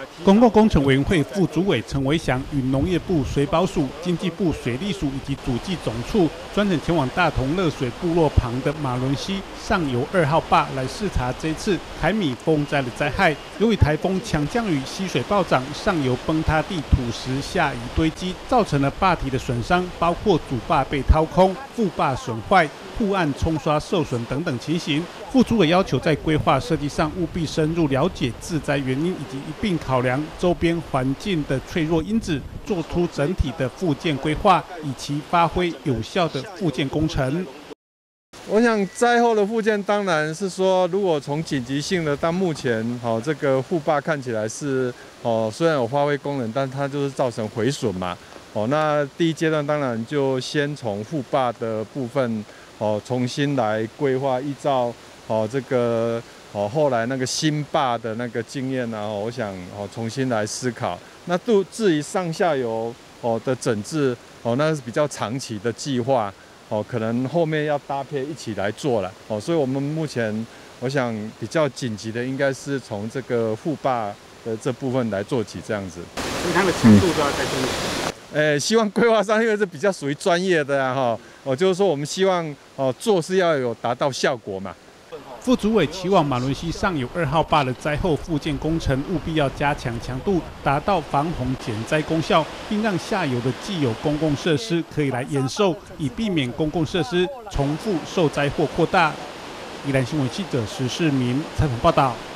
公共工程委员会副主委陈维祥与农业部水保署、经济部水利署以及主计总处专程前往大同热水部落旁的马伦溪上游2号坝来视察这次海米风灾的灾害。由于台风强降雨、溪水暴涨，上游崩塌地土石下移堆积，造成了坝体的损伤，包括主坝被掏空、副坝损坏、护岸冲刷受损等等情形。副主委要求在规划设计上务必深入了解自灾原因，以及一并考量周边环境的脆弱因子，做出整体的复建规划，以其发挥有效的复建工程。 我想灾后的复建当然是说，如果从紧急性的到目前，这个护坝看起来是虽然有发挥功能，但它就是造成毁损嘛。那第一阶段当然就先从护坝的部分重新来规划，依照这个后来那个新坝的那个经验啊，我想重新来思考。那至于上下游的整治那是比较长期的计划。可能后面要搭配一起来做了所以我们目前我想比较紧急的应该是从这个护坝的这部分来做起，这样子。 所以它的强度都要再增强。 希望规划上因为是比较属于专业的就是说我们希望做是要有达到效果嘛。 副主委期望马伦溪上游2号坝的灾后复建工程务必要加强强度，达到防洪减灾功效，并让下游的既有公共设施可以来延寿，以避免公共设施重复受灾或扩大。宜兰新闻记者石世明采访报道。